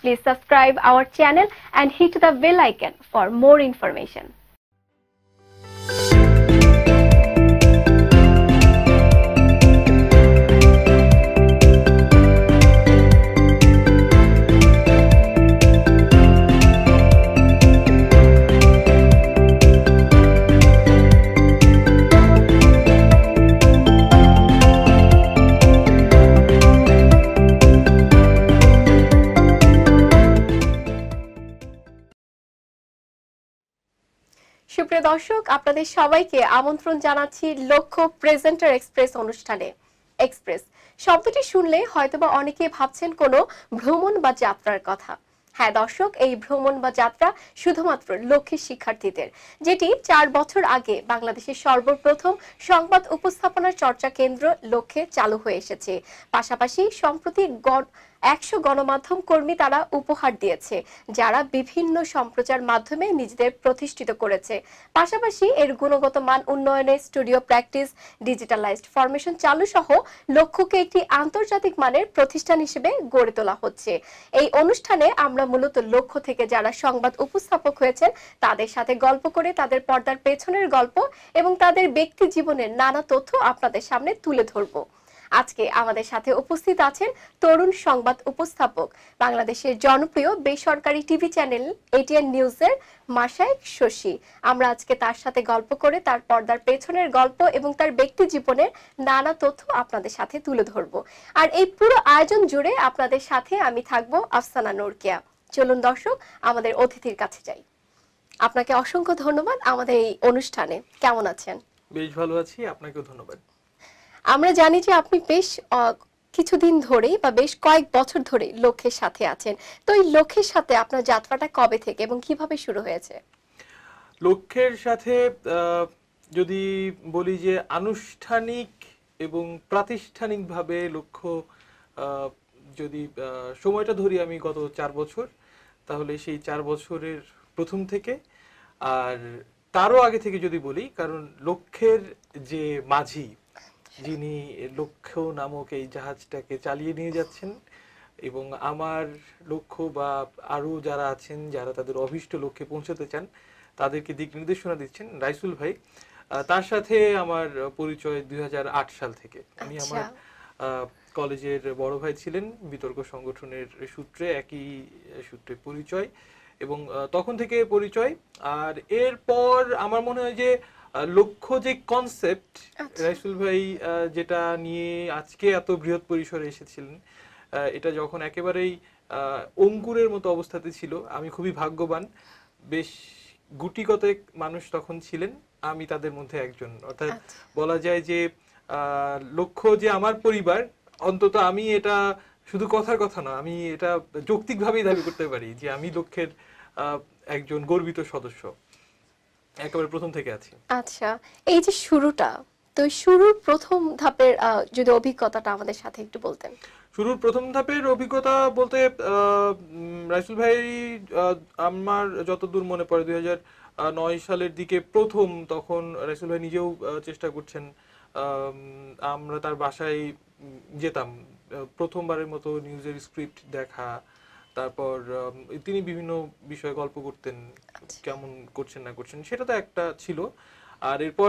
Please subscribe our channel and hit the bell icon for more information. সুপ্রিয় দর্শক, আপনাদের সবাইকে আমন্ত্রণ জানাচ্ছি লক্ষ্য প্রেজেন্টার এক্সপ্রেস অনুষ্ঠানে। এক্সপ্রেস শব্দটি শুনলে হয়তোবা অনেকে ভাবছেন কোনো ভ্রমণ বা যাত্রার কথা। হ্যাঁ দর্শক, এই ভ্রমণ বা যাত্রা শুধুমাত্র লক্ষ্যের শিক্ষার্থীদের, যেটি 4 বছর আগে বাংলাদেশের সর্বপ্রথম সংবাদ উপস্থাপনার চর্চা কেন্দ্র লক্ষ্যে চালু হয়ে এসেছে। পাশাপাশি সম্প্রতি 100 গণমাধ্যম কর্মী তারা উপহার দিয়েছে, যারা বিভিন্ন সম্প্রচার মাধ্যমে নিজেদের প্রতিষ্ঠিত করেছে। পাশাপাশি এর গুণগত মান উন্নয়নে স্টুডিও প্র্যাকটিস, ডিজিটালাইজড ফরমেশন চালু সহ লক্ষ্যকে একটি আন্তর্জাতিক মানের প্রতিষ্ঠান হিসেবে গড়ে তোলা হচ্ছে। এই অনুষ্ঠানে আমরা মূলত লক্ষ্য থেকে যারা সংবাদ উপস্থাপক হয়েছেন তাদের সাথে গল্প করে তাদের পর্দার পেছনের গল্প এবং তাদের ব্যক্তি জীবনের নানা তথ্য আপনাদের সামনে তুলে ধরব। আজকে আমাদের সাথে উপস্থিত আছেন তরুণ সংবাদ উপস্থাপক, বাংলাদেশের জনপ্রিয় বেসরকারি টিভি চ্যানেল এটিএন নিউজের মাশায়েখ শশী। আমরা আজকে তার সাথে গল্প করে তার পর্দার পেছনের গল্প এবং তার ব্যক্তি জীবনের নানা তথ্য আপনাদের সাথে তুলে ধরব। আর এই পুরো আয়োজন জুড়ে আপনাদের সাথে আমি থাকবো আফসানা নূর কেয়া। চলুন দর্শক, আমাদের অতিথির কাছে যাই। আপনাকে অসংখ্য ধন্যবাদ আমাদের এই অনুষ্ঠানে। কেমন আছেন? বেশ ভালো আছি, আপনাকেও ধন্যবাদ। আমরা জানি যে আপনি বেশ কিছুদিন ধরেই বা বেশ কয়েক বছর ধরে লক্ষ্যের সাথে আছেন। তো এই লক্ষ্যের সাথে আপনার যাত্রাটা কবে থেকে এবং কিভাবে শুরু হয়েছে? লক্ষ্যের সাথে যদি বলি যে আনুষ্ঠানিক এবং প্রাতিষ্ঠানিকভাবে লক্ষ্য যদি সময়টা ধরি আমি গত 4 বছর, তাহলে সেই 4 বছরের প্রথম থেকে, আর তারও আগে থেকে যদি বলি, কারণ লক্ষ্যের যে মাঝি যিনি লক্ষ্য নামক এই জাহাজটাকে চালিয়ে নিয়ে যাচ্ছেন এবং আমার লক্ষ্য বা আরো যারা আছেন যারা তাদের অভীষ্ট লক্ষ্যে পৌঁছাতে চান তাদেরকে দিক নির্দেশনা দিচ্ছেন রাইসুল ভাই, তার সাথে আমার পরিচয় 2008 সাল থেকে। আমি আমার কলেজের বড় ভাই ছিলেন, বিতর্ক সংগঠনের সূত্রে একই সূত্রে পরিচয় এবং তখন থেকে পরিচয়। আর এরপর আমার মনে হয় যে লক্ষ্য যে কনসেপ্ট রাইসুল ভাই যেটা নিয়ে আজকে এত বৃহৎ পরিসরে এসেছিলেন, এটা যখন একেবারেই অঙ্কুরের মতো অবস্থাতে ছিল, আমি খুবই ভাগ্যবান। বেশ গুটি কতক মানুষ তখন ছিলেন, আমি তাদের মধ্যে একজন। অর্থাৎ বলা যায় যে লক্ষ্য যে আমার পরিবার, অন্তত আমি এটা শুধু কথার কথা না, আমি এটা যৌক্তিকভাবেই দাবি করতে পারি যে আমি লক্ষ্যের একজন গর্বিত সদস্য, একেবারে প্রথম থেকে আছি। আচ্ছা, এই যে শুরুটা, তো শুরুর প্রথম ধাপের যদি অভিজ্ঞতাটা আমাদের সাথে একটু বলতেন। শুরুর প্রথম ধাপের অভিজ্ঞতা বলতে রাইসুল ভাই, আমার যতদূর মনে পড়ে 2009 সালের দিকে প্রথম, তখন রাইসুল ভাই নিজেও চেষ্টা করছেন, আমরা তার বাসায় যেতাম প্রথমবারের মতো নিউজের স্ক্রিপ্ট দেখা, তারপর তিনি বিভিন্ন বিষয়ে গল্প করতেন, কেমন করছেন না করছেন সেটা তো একটা ছিল। আর এরপর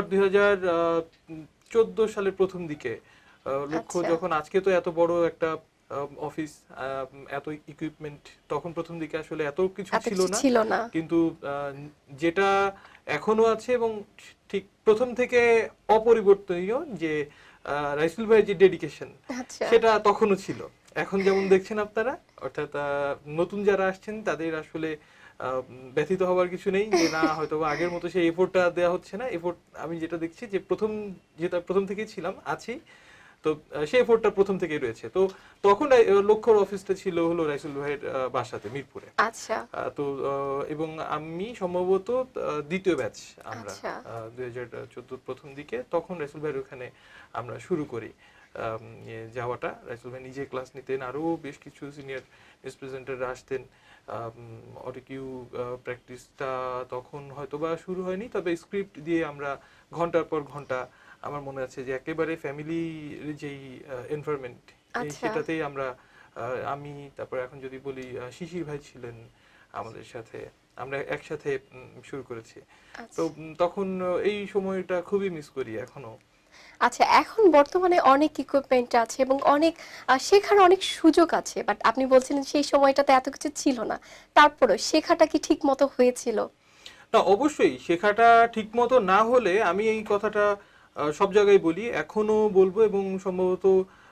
2014 সালের প্রথম দিকে লক্ষ্য যখন, আজকে তো এত বড় একটা অফিস, এত ইকুইপমেন্ট, তখন প্রথম দিকে আসলে এত কিছু ছিল না, কিন্তু যেটা এখনো আছে এবং ঠিক প্রথম থেকে অপরিবর্তনীয় যে রাইসুল ভাইয়ের যে ডেডিকেশন, সেটা তখনও ছিল। এখন যেমন দেখছেন আপনারা, অর্থাৎ নতুন যারা আসছেন তাদের আসলে ব্যথিত হওয়ার কিছু নেই যে না হয়তো আগের মতো সেই এফোর্টটা দেওয়া হচ্ছে না। এফোর্ট আমি যেটা দেখছি যে প্রথম থেকেই ছিলাম, আছি, তো সেই এফোর্টটা প্রথম থেকেই রয়েছে। তো তখন লক্ষ্যর অফিসটা ছিল হলো রাইসুল ভাইয়ের বাসাতে মিরপুরে। আচ্ছা, তো এবং আমি সম্ভবত দ্বিতীয় ব্যাচ, আমরা 2014 প্রথম দিকে, তখন রাইসুল ভাইয়ের ওখানে আমরা শুরু করি যাওয়াটা। রাইসুল ভাই নিজে ক্লাস নিতেন, আরো বেশ কিছু সিনিয়র নিউজ প্রেজেন্টাররা আসতেন। অডিকিউ প্র্যাকটিসটা তখন হয়তো বা শুরু হয়নি, তবে স্ক্রিপ্ট দিয়ে আমরা ঘন্টার পর ঘন্টা, আমার মনে আছে যে একেবারে ফ্যামিলির যেই এনভায়রনমেন্ট, সেটাতেই আমরা আমি তারপর এখন যদি বলি শিশির ভাই ছিলেন আমাদের সাথে, আমরা একসাথে শুরু করেছি। তো তখন এই সময়টা খুবই মিস করি এখনো। আচ্ছা, এখন বর্তমানে অনেক ইকুইপমেন্ট আছে এবং অনেক শেখার অনেক সুযোগ আছে, বাট আপনি বলছিলেন সেই সময়টাতে এত কিছু ছিল না, তারপরে শেখাটা কি ঠিক মতো হয়েছিল? না, অবশ্যই শেখাটা ঠিক মতো না হলে, আমি এই কথাটা সব জায়গায় বলি, এখনো বলবো, এবং সম্ভবত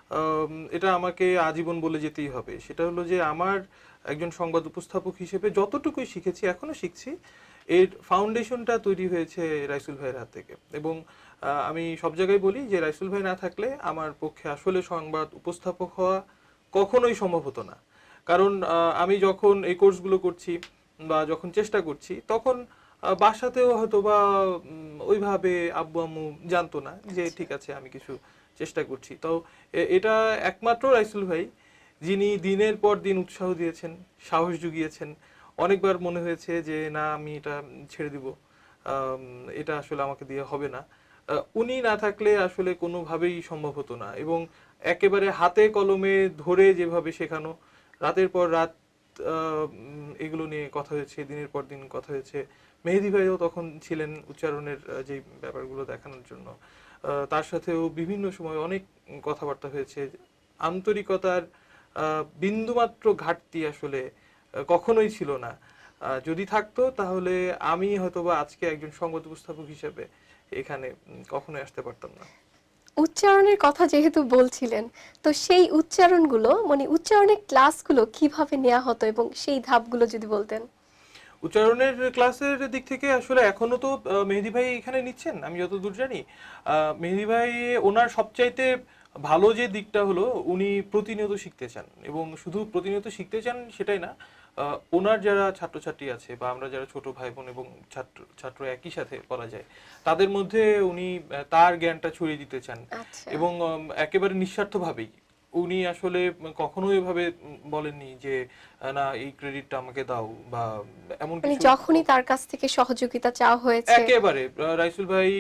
এটা আমাকে আজীবন বলে যেতেই হবে। সেটা হলো যে আমার একজন সংবাদ উপস্থাপক হিসেবে যতটুকুই শিখেছি, এখনো শিখছি, এর ফাউন্ডেশনটা তৈরি হয়েছে রাইসুল ভাইয়ের হাত থেকে। এবং আমি সব জায়গায় বলি যে রাইসুল ভাই না থাকলে আমার পক্ষে আসলে সংবাদ উপস্থাপক হওয়া কখনোই সম্ভব হতো না। কারণ আমি যখন এই কোর্সগুলো করছি বা যখন চেষ্টা করছি, তখন বাসাতেও হয়তো বা ওইভাবে আব্বু আম্মু জানতো না যে ঠিক আছে আমি কিছু চেষ্টা করছি। তো এটা একমাত্র রাইসুল ভাই যিনি দিনের পর দিন উৎসাহ দিয়েছেন, সাহস জুগিয়েছেন। অনেকবার মনে হয়েছে যে না, আমি এটা ছেড়ে দিব, এটা আসলে আমাকে দিয়ে হবে না। উনি না থাকলে আসলে কোনোভাবেই সম্ভব হতো না। এবং একেবারে হাতে কলমে ধরে যেভাবে শেখানো, রাতের পর রাত এগুলো নিয়ে কথা হয়েছে, দিনের পর দিন কথা হয়েছে। মেহেদী ভাইও তখন ছিলেন উচ্চারণের যে ব্যাপারগুলো দেখানোর জন্য, তার সাথেও বিভিন্ন সময় অনেক কথাবার্তা হয়েছে। আন্তরিকতার বিন্দুমাত্র ঘাটতি আসলে কখনোই ছিল না। যদি থাকতো তাহলে আমি হয়তোবা আজকে একজন সংবাদ উপস্থাপক হিসেবে এখানে কখনোই আসতে পারতাম না। উচ্চারণের কথা যেহেতু বলছিলেন, তো সেই উচ্চারণগুলো মানে উচ্চারণের ক্লাসগুলো কিভাবে নেওয়া হতো এবং সেই ধাপগুলো যদি বলতেন। উচ্চারণের ক্লাসের দিক থেকে আসলে এখনো তো মেহেদী ভাই এখানে নিচ্ছেন, আমি যতদূর জানি। মেহেদী ভাই ওনার সবচাইতে ভালো যে দিকটা হলো, উনি প্রতিনিয়ত শিখতে চান। এবং শুধু প্রতিনিয়ত শিখতে চান সেটাই না, ওনার যারা ছাত্রছাত্রী আছে বা আমরা যারা ছোট ভাই বোন এবং ছাত্র একই সাথে বলা যায়, তাদের মধ্যে উনি তার জ্ঞানটা ছড়িয়ে দিতে চান। এবং একেবারে নিঃস্বার্থভাবেই উনি আসলে কখনোই এভাবে বলেননি যে না এই ক্রেডিটটা আমাকে দাও বা এমন মানে কিছু। যখনই তার কাছ থেকে সহযোগিতা চাওয়া হয়েছে, একেবারে রাইসুল ভাই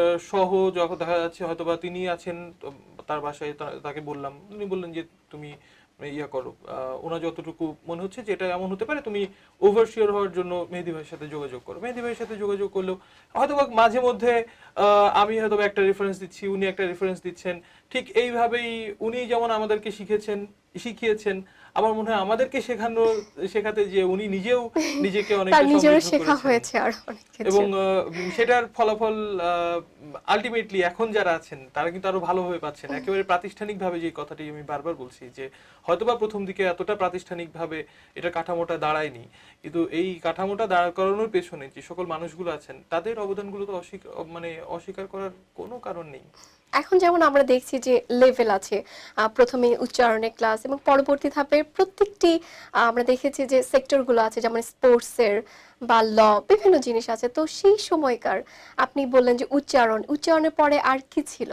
সহ যখন দেখা যাচ্ছে হয়তোবা তিনি আছেন তার বাসায়, তাকে বললাম, উনি বললেন যে তুমি ইয়া করো, ওনার যতটুকু মনে হচ্ছে যে এটা এমন হতে পারে, তুমি ওভারশিওর হওয়ার জন্য মেহেদী ভাইয়ের সাথে যোগাযোগ করো। মেহেদী ভাইয়ের সাথে যোগাযোগ করলেও হয়তোবা মাঝে মধ্যে আমি হয়তোবা একটা রেফারেন্স দিচ্ছি, উনি একটা রেফারেন্স দিচ্ছেন। ঠিক এইভাবেই উনি যেমন আমাদেরকে শিখিয়েছেন, আমার মনে হয় আমাদেরকে শেখাতে যে উনি নিজেও নিজেকে অনেকটা সমৃদ্ধ করেছেন। এবং সেটার ফলাফল আলটিমেটলি এখন যারা আছেন তারা কিন্তু আরো ভালোভাবে পাচ্ছেন। একেবারে প্রাতিষ্ঠানিকভাবে যে কথাটি আমি বারবার বলছি, যে হয়তোবা প্রথম দিকে এতটা প্রাতিষ্ঠানিকভাবে এটা কাঠামোটা দাঁড়ায়নি, কিন্তু এই কাঠামোটা দাঁড় করানোর পেছনে যে সকল মানুষগুলো আছেন তাদের অবদানগুলো তো অস্বীকার করার কোনো কারণ নেই। এখন যেমন আমরা দেখছি যে লেভেল আছে, প্রথমে উচ্চারণের ক্লাস এবং পরবর্তী ধাপে প্রত্যেকটি আমরা দেখেছি যে সেক্টরগুলো আছে, যেমন স্পোর্টসের বা ল, বিভিন্ন জিনিস আছে। তো সেই সময়কার আপনি বললেন যে উচ্চারণের পরে আর কি ছিল?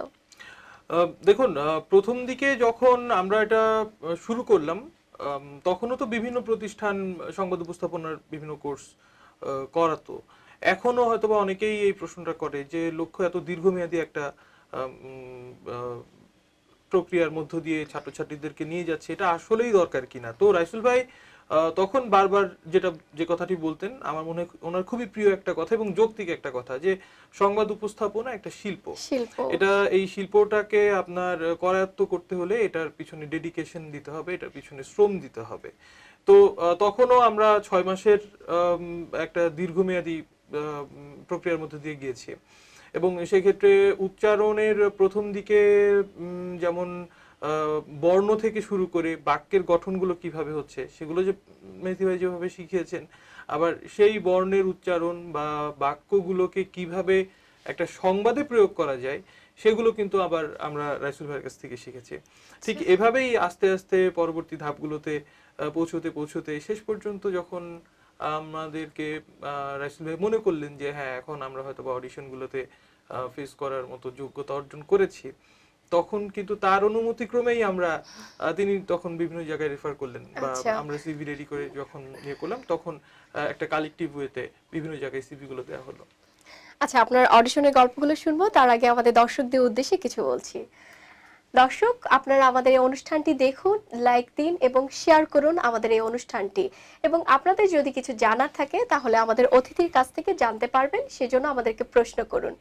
দেখুন, প্রথম দিকে যখন আমরা এটা শুরু করলাম, তখনও তো বিভিন্ন প্রতিষ্ঠান সংবাদ উপস্থাপনার বিভিন্ন কোর্স করাতো। এখনো হয়তোবা অনেকেই এই প্রশ্নটা করে যে লক্ষ্য এত দীর্ঘমেয়াদী একটা প্রক্রিয়ার মধ্য দিয়ে ছাত্রছাত্রীদেরকে নিয়ে যাচ্ছে, এটা আসলেই দরকার কিনা। তো রাইসুল ভাই তখন বারবার যে কথাটি বলতেন, আমার মনে হয় ওনার খুবই প্রিয় একটা কথা এবং যৌক্তিক একটা কথা, যে সংবাদ উপস্থাপনা একটা শিল্প। এই শিল্পটাকে আপনার করায়ত্ত করতে হলে এটার পিছনে ডেডিকেশন দিতে হবে, এটার পিছনে শ্রম দিতে হবে। তো তখনও আমরা 6 মাসের একটা দীর্ঘমেয়াদী প্রক্রিয়ার মধ্যে দিয়ে গিয়েছি। এবং সেই ক্ষেত্রে উচ্চারণের প্রথম দিকে যেমন বর্ণ থেকে শুরু করে বাক্যের গঠনগুলো কিভাবে হচ্ছে সেগুলো যে মেহেদী ভাই যেভাবে শিখিয়েছেন, আবার সেই বর্ণের উচ্চারণ বা বাক্যগুলোকে কিভাবে একটা সংবাদে প্রয়োগ করা যায় সেগুলো কিন্তু আবার আমরা রাইসুল ভাইয়ের কাছ থেকে শিখেছি। ঠিক এভাবেই আস্তে আস্তে পরবর্তী ধাপগুলোতে পৌঁছতে শেষ পর্যন্ত যখন আমাদেরকে রাইসুল ভাই মনে করলেন যে হ্যাঁ, এখন আমরা হয়তো বা অডিশনগুলোতে ফেস করার মতো যোগ্যতা অর্জন করেছি, তখন কিন্তু তার অনুমতি ক্রমেই তিনি তখন বিভিন্ন জায়গায় রেফার করলেন, বা আমরা সিভি রেডি করে যখন ইয়ে করলাম, তখন একটা কালেক্টিভ ওয়েতে বিভিন্ন জায়গায় সিভি গুলো দেওয়া হলো। আচ্ছা, আপনার অডিশনের গল্পগুলো শুনবো, তার আগে আমাদের দর্শকদের উদ্দেশ্যে কিছু বলছি। দর্শক, আপনারা আমাদের এই অনুষ্ঠানটি দেখুন, লাইক দিন এবং শেয়ার করুন আমাদের এই অনুষ্ঠানটি। এবং আপনাদের যদি কিছু জানার থাকে তাহলে আমাদের অতিথির কাছ থেকে জানতে পারবেন, সেজন্য আমাদেরকে প্রশ্ন করুন।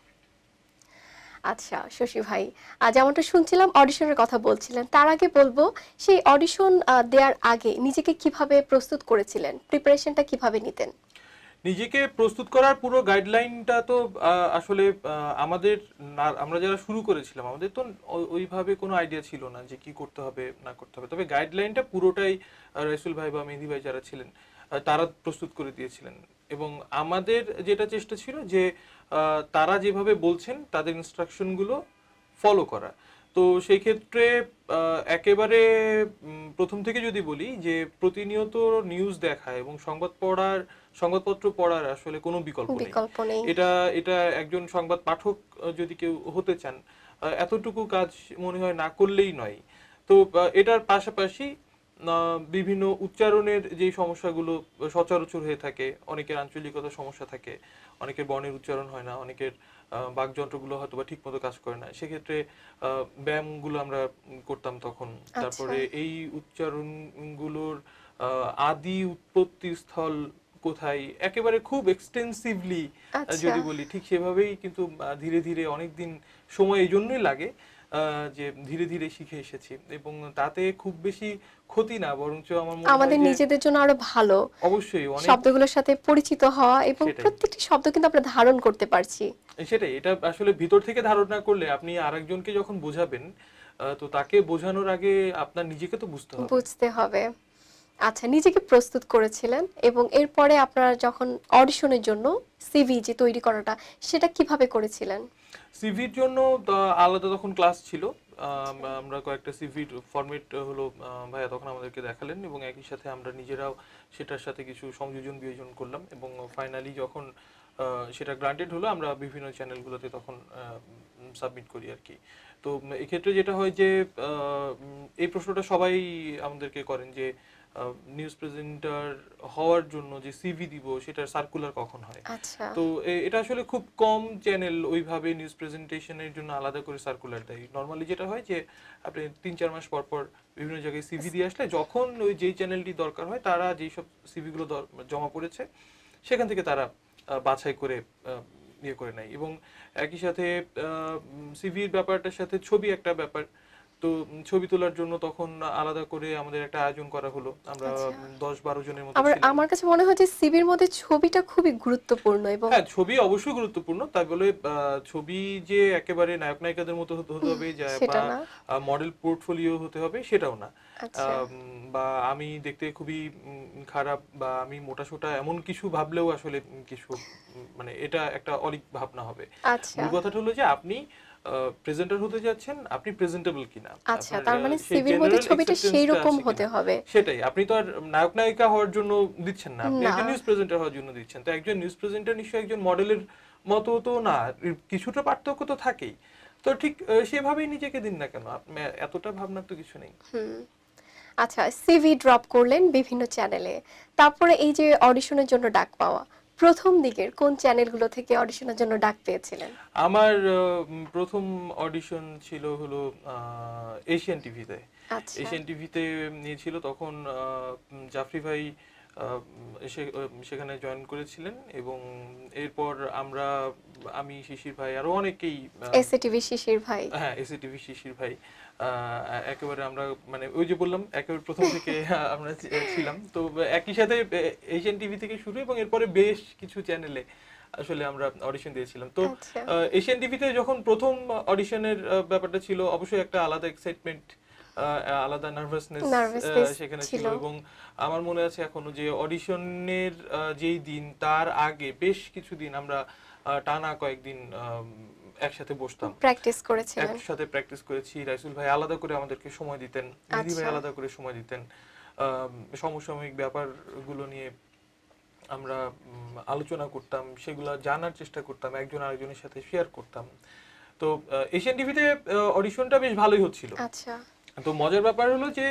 আচ্ছা শশী ভাই, যেমনটা শুনছিলাম অডিশনের কথা বলছিলেন, তার আগে বলবো সেই অডিশন দেওয়ার আগে নিজেকে কিভাবে প্রস্তুত করেছিলেন, প্রিপারেশনটা কিভাবে নিতেন? নিজেকে প্রস্তুত করার পুরো গাইডলাইনটা তো আসলে আমাদের আমরা যারা শুরু করেছিলাম আমাদের তো ওইভাবে কোনো আইডিয়া ছিল না যে কি করতে হবে না করতে হবে, তবে গাইডলাইনটা পুরোটাই রাইসুল ভাই বা মেহেদি ভাই যারা ছিলেন তারা প্রস্তুত করে দিয়েছিলেন। এবং আমাদের যেটা চেষ্টা ছিল যে তারা যেভাবে বলছেন তাদের ইনস্ট্রাকশনগুলো ফলো করা। তো সেই ক্ষেত্রে একেবারে প্রথম থেকে যদি বলি যে প্রতিনিয়ত নিউজ দেখা এবং সংবাদপত্র পড়ার আসলে কোনো বিকল্প নেই। এটা একজন সংবাদ পাঠক যদি কেউ হতে চান এতটুকু কাজ মনে হয় না করলেই নয়। তো এটার পাশাপাশি বিভিন্ন উচ্চারণের যে সমস্যাগুলো সচরাচর হয়ে থাকে, অনেকের আঞ্চলিকতার সমস্যা থাকে, অনেকের বর্ণের উচ্চারণ হয় না, অনেকের বাকযন্ত্রগুলো হয়তো বা ঠিক মতো কাজ করে না, সেক্ষেত্রে ব্যায়ামগুলো আমরা করতাম তখন। তারপরে এই উচ্চারণগুলোর আদি উৎপত্তি স্থল কোথায় একেবারে খুব এক্সটেন্সিভলি যদি বলি ঠিক সেভাবেই কিন্তু ধীরে ধীরে অনেকদিন সময় এই জন্যই লাগে যে ধীরে ধীরে শিখে এসেছি এবং তাতে খুব বেশি ক্ষতি না, বরঞ্চ আমার মনে হয় আমাদের নিজেদের জন্য আরো ভালো। অবশ্যই শব্দগুলোর সাথে পরিচিত হওয়া এবং প্রত্যেকটি শব্দ কিন্তু আমরা ধারণ করতে পারছি। সেটাই, এটা আসলে ভিতর থেকে ধারণ না করলে আপনি আরেকজনকে যখন বোঝাবেন তো তাকে বোঝানোর আগে আপনার নিজেকে তো বুঝতে হবে। আচ্ছা, নিজেকে প্রস্তুত করেছিলেন এবং এরপরে আপনারা যখন অডিশনের জন্য সিভি যে তৈরি করাটা সেটা কিভাবে করেছিলেন? সিভির জন্য আলাদা তখন ক্লাস ছিল, আমরা কয়েকটা সিভির ফরম্যাট হলো ভাইয়া তখন আমাদেরকে দেখালেন এবং একই সাথে আমরা নিজেরাও সেটার সাথে কিছু সংযোজন বিয়োজন করলাম এবং ফাইনালি যখন সেটা গ্রান্টেড হলো আমরা বিভিন্ন চ্যানেলগুলোতে তখন সাবমিট করি আর কি। তো এক্ষেত্রে যেটা হয় যে এই প্রশ্নটা সবাই আমাদেরকে করেন যে নিউজ প্রেজেন্টার হওয়ার জন্য যে সিভি দিব সেটার সার্কুলার কখন হয়। তো এটা আসলে খুব কম চ্যানেল ওইভাবে নিউজ প্রেজেন্টেশনের জন্য আলাদা করে সার্কুলার দেয়। নরমালি যেটা হয় যে আপনি 3-4 মাস পর পর বিভিন্ন জায়গায় সিভি দিয়ে আসলে যখন ওই যেই চ্যানেলটি দরকার হয় তারা যেই সব সিভিগুলো জমা পড়েছে সেখান থেকে তারা বাছাই করে ইয়ে করে নেয়। এবং একই সাথে সিভির ব্যাপারটার সাথে ছবি একটা ব্যাপার, তো ছবি তোলার জন্য তখন আলাদা করে আমাদের একটা আয়োজন করা হলো। আমরা 10-12 জনের মতো ছিলাম। আমার কাছে মনে হয় যে সিভির মধ্যে ছবিটা খুবই গুরুত্বপূর্ণ। এবং হ্যাঁ, ছবি অবশ্যই গুরুত্বপূর্ণ, তাই বলে ছবি যে একেবারে নায়ক নায়িকাদের মতো হতে হবে বা মডেল পোর্টফোলিও হতে হবে সেটাও না। বা আমি দেখতে খুবই খারাপ বা আমি মোটাসোটা এমন কিছু ভাবলেও আসলে কিছু মানে এটা একটা অলিক ভাবনা হবে। মূল কথাটা হলো যে আপনি প্রেজেন্টার হতে যাচ্ছেন, আপনি প্রেজেন্টেবল কিনা। আচ্ছা, তার মানে সিভির মধ্যে ছবিটা সেই রকম হতে হবে। সেটাই, আপনি তো আর নায়ক নায়িকা হওয়ার জন্য দিচ্ছেন না, আপনি একজন নিউজ প্রেজেন্টার হওয়ার জন্য দিচ্ছেন। তো একজন নিউজ প্রেজেন্টার নিশ্চয়ই একজন মডেলের মতো তো না, কিছুটা পার্থক্য তো থাকেই। তো ঠিক সেভাবেই নিজেকে দিন না কেন, এতটা ভাবনার তো কিছু নেই। আচ্ছা, সিভি ড্রপ করলেন বিভিন্ন চ্যানেলে, তারপরে এই যে অডিশনের জন্য ডাক পাওয়া, প্রথম দিকের কোন চ্যানেলগুলো থেকে অডিশনের জন্য ডাক পেয়েছিলেন? আমার প্রথম অডিশন ছিল হলো এশিয়ান টিভিতে। এশিয়ান টিভিতে নিয়েছিল তখন জাফরি ভাই সেখানে জয়েন করেছিলেন এবং এরপর আমি শিশির ভাই আরো অনেকেই এসএটিভি শিশির ভাই, হ্যাঁ এসএটিভি শিশির ভাই, একেবারে আমরা মানে ওই যে বললাম একেবারে প্রথম থেকে আমরা ছিলাম। তো একই সাথে এশিয়ান টিভি থেকে শুরু এবং এরপরে বেশ কিছু চ্যানেলে আসলে আমরা অডিশন দিয়েছিলাম। তো এশিয়ান টিভিতে যখন প্রথম অডিশনের ব্যাপারটা ছিল অবশ্যই একটা আলাদা এক্সাইটমেন্ট, আলাদা নার্ভাসনেস সেখানে ছিল। এবং আমার মনে আছে এখনো যে অডিশনের যেই দিন তার আগে বেশ কিছুদিন আমরা টানা কয়েকদিন একসাথে বসতাম, একসাথে প্র্যাকটিস করেছি। রাইসুল ভাই আলাদা করে আমাদেরকে সময় দিতেন, মেহেদি ভাই আলাদা করে সময় দিতেন, সমসাময়িক ব্যাপারগুলো নিয়ে আমরা আলোচনা করতাম, সেগুলো জানার চেষ্টা করতাম, একজন আরেকজনের সাথে শেয়ার করতাম। তো এশিয়ান টিভিতে অডিশনটা বেশ ভালোই হচ্ছিল। তো মজার ব্যাপার হলো যে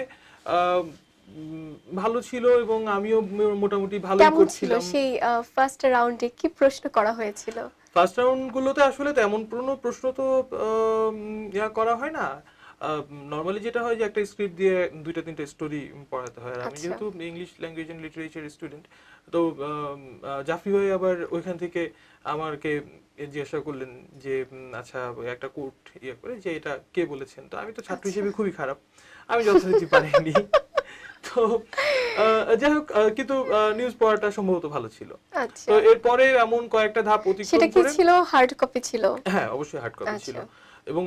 ভালো ছিল এবং আমিও মোটামুটি ভালোই করছিলাম। সেই ফার্স্ট রাউন্ডে কি প্রশ্ন করা হয়েছিল? ফার্স্ট রাউন্ড গুলোতে আসলে তেমন কোনো প্রশ্ন তো করা হয় না। নরমালি যেটা হয় যে একটা স্ক্রিপ্ট দিয়ে দুইটা তিনটা স্টোরি পড়াতে হয়, আর আমি আচ্ছা। যেহেতু English language and literature student, তো জাফরি ভাই আবার ওইখান থেকে আমাকে জিজ্ঞাসা করলেন যে আচ্ছা একটা কোট ইয়ে করে যে এটা কে বলেছেন। তো আমি তো ছাত্র আচ্ছা। হিসেবে খুবই খারাপ, আমি যথারীতি পারিনি। তো যাই হোক, কিন্তু নিউজ পড়াটা সম্ভবত ভালো ছিল। আচ্ছা। তো এরপরে এমন কয়েকটা ধাপ সেটা অতিক্রম কি করে, ছিল, হার্ড কপি ছিল? হ্যাঁ অবশ্যই হার্ড কপি ছিল। আচ্ছা। এবং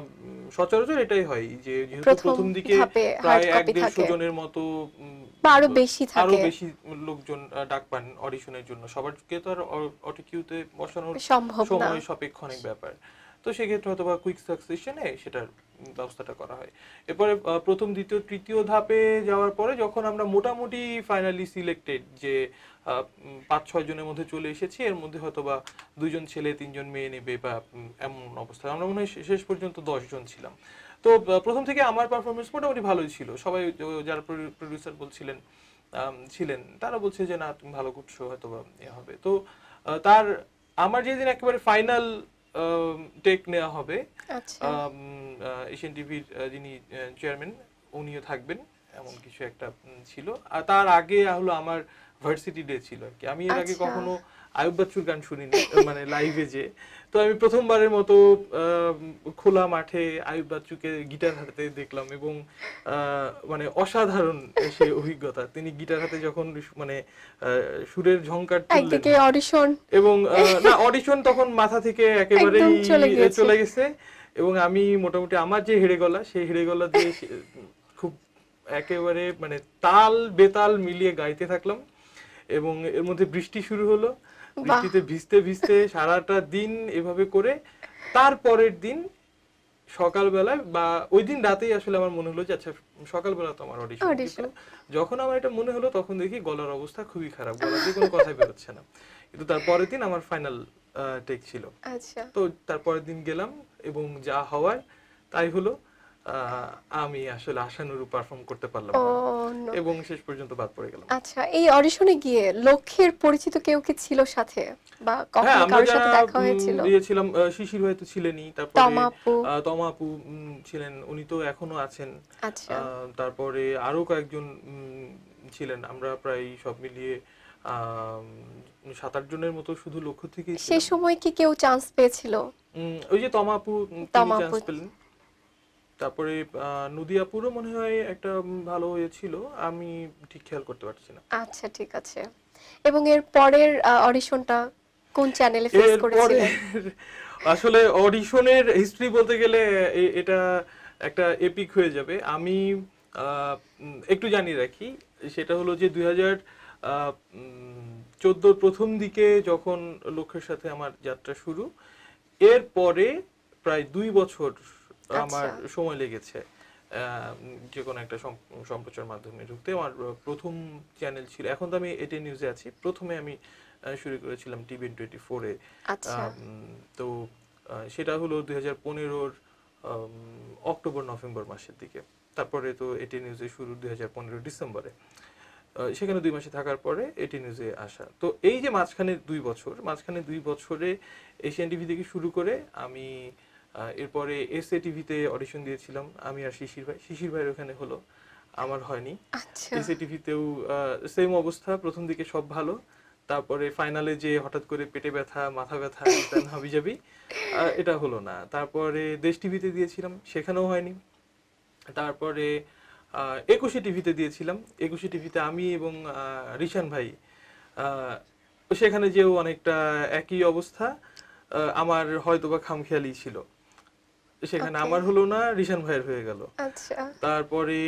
সচরাচর এটাই হয় যে যেহেতু প্রথম প্রথম দিকে ধাপে প্রায় হার্ড কপি 150 থাকে জনের মতো বা আরো বেশি আরো থাকে, বেশি লোকজন ডাক পান অডিশনের জন্য। সবারকে তো আর অটো কিউতে বসানোর সম্ভব না। সময় সাপেক্ষ অনেক ব্যাপার। তো সেক্ষেত্রে হয়তো বা কুইক সাকসেশনে সেটার ব্যবস্থাটা করা হয়। এরপরে প্রথম দ্বিতীয় তৃতীয় ধাপে যাওয়ার পরে যখন আমরা মোটামুটি ফাইনালি সিলেক্টেড যে 5-6 জনের মধ্যে চলে এসেছি, এর মধ্যে হয়তো বা 2 জন ছেলে 3 জন মেয়ে নেবে বা এমন অবস্থা, আমরা মনে হয় শেষ পর্যন্ত 10 জন ছিলাম। তো প্রথম থেকে আমার পারফরমেন্স মোটামুটি ভালোই ছিল। সবাই যারা প্রডিউসার বলছিলেন ছিলেন তারা বলছে যে না তুমি ভালো করছো, হয়তো বা ইয়ে হবে। তো তার আমার যেদিন একেবারে ফাইনাল টেক নেওয়া হবে, আচ্ছা। এশিয়ান টিভির যিনি চেয়ারম্যান উনিও থাকবেন, এমন কিছু একটা ছিল। আর তার আগে হলো আমার ভার্সিটি ডে ছিল আর কি। আমি এর আগে আচ্ছা। কখনো আয়ুব বাচ্চুর গান শুনিনি, মানে লাইভে যে। তো আমি প্রথমবারের মতো খোলা মাঠে আয়ুব বাচ্চুকে গিটার হাতে দেখলাম, এবং মানে অসাধারণ সেই অভিজ্ঞতা। তিনি গিটার হাতে যখন মানে সুরের ঝংকার তুললেন, একদিকে অডিশন এবং না অডিশন তখন মাথা থেকে একেবারেই একদম চলে গেছে, এবং আমি মোটামুটি আমার যে হেড়ে গলা সেই হেড়ে গলা দিয়ে খুব একেবারে মানে তাল বেতাল মিলিয়ে গাইতে থাকলাম। এবং এর মধ্যে বৃষ্টি শুরু হলো, বাহ! বৃষ্টিতে ভিজতে ভিজতে সারাটা দিন এভাবে করে তারপরের দিন সকালবেলায় বা ওই দিন রাতেই আসলে আমার মনে হলো যে আচ্ছা সকালবেলা তো আমার অডিশন। কিন্তু অডিশন। যখন আমার এটা মনে হলো তখন দেখি গলার অবস্থা খুবই খারাপ, গলা দিয়ে কোনো কথাই বেরোচ্ছে না। কিন্তু তারপরের দিন আমার ফাইনাল টেক ছিল। আচ্ছা। তো তারপরের দিন গেলাম এবং যা হওয়ার তাই হলো। আমি আসলে আশানুরূপ পারফর্ম করতে পারলাম ও না নো। এবং শেষ পর্যন্ত বাদ পড়ে গেলাম। আচ্ছা, এই অডিশনে গিয়ে লক্ষ্যের পরিচিত কেউ কি ছিল সাথে, বা হ্যাঁ, কখনো আমরা কারোর যারা সাথে দেখা হয়েছিল? ইয়েছিলাম, শিশির ভাই তো ছিলেনই, তারপরে তমা আপু। তমা আপু ছিলেন, উনি তো এখনো আছেন। আচ্ছা। তারপরে আরো কয়েকজন ছিলেন, আমরা প্রায় সব মিলিয়ে 7-8 জনের মতো শুধু লক্ষ্য থেকেই সেই ছিলাম। সময় কি কেউ চান্স পেয়েছিল? ওই যে তমা আপু, তিনি তমা আপু। চান্স পেলেন। তারপরে নদী আপুরও মনে হয় একটা ভালো হয়েছিল, আমি ঠিক খেয়াল করতে পারছি না। আচ্ছা, ঠিক আছে। এবং এর পরের অডিশনটা কোন চ্যানেলে ফেস এরপরে করেছিলেন? আসলে অডিশনের হিস্ট্রি বলতে গেলে এটা একটা এপিক হয়ে যাবে। আমি একটু জানিয়ে রাখি, সেটা হলো যে 2014 প্রথম দিকে যখন লক্ষ্যের সাথে আমার যাত্রা শুরু, এরপরে প্রায় 2 বছর আমার আচ্ছা। সময় লেগেছে যে কোনো একটা সম্প্রচার মাধ্যমে ঢুকতে। আমার প্রথম চ্যানেল ছিল, এখন তো আমি এটি নিউজে আছি, প্রথমে আমি শুরু করেছিলাম TVN24-এ। আচ্ছা। তো সেটা হলো 2015-র অক্টোবর নভেম্বর মাসের দিকে। তারপরে তো এটি নিউজে শুরু 2015 ডিসেম্বরে। সেখানে 2 মাসে থাকার পরে এটি নিউজে আসা। তো এই যে মাঝখানে 2 বছরে এশিয়ান টিভি থেকে শুরু করে আমি এরপরে এসএ টিভিতে অডিশন দিয়েছিলাম, আমি আর শিশির ভাইয়ের ওখানে হলো, আমার হয়নি। আচ্ছা। এসএ টিভিতেও সেম অবস্থা, প্রথম দিকে সব ভালো, তারপরে ফাইনালে যে হঠাৎ করে পেটে ব্যথা, মাথা ব্যথা, হাবিজাবি, এটা হলো না। তারপরে দেশ টিভিতে দিয়েছিলাম, সেখানেও হয়নি। তারপরে 21 টিভিতে দিয়েছিলাম, 21 টিভিতে আমি এবং রিশান ভাই, সেখানে যেও অনেকটা একই অবস্থা। আমার হয়তোবা খামখেয়ালি ছিল, সেখানে ওকে। আমার হলো না, রিশান ভাইয়ের হয়ে গেল। আচ্ছা। তারপরে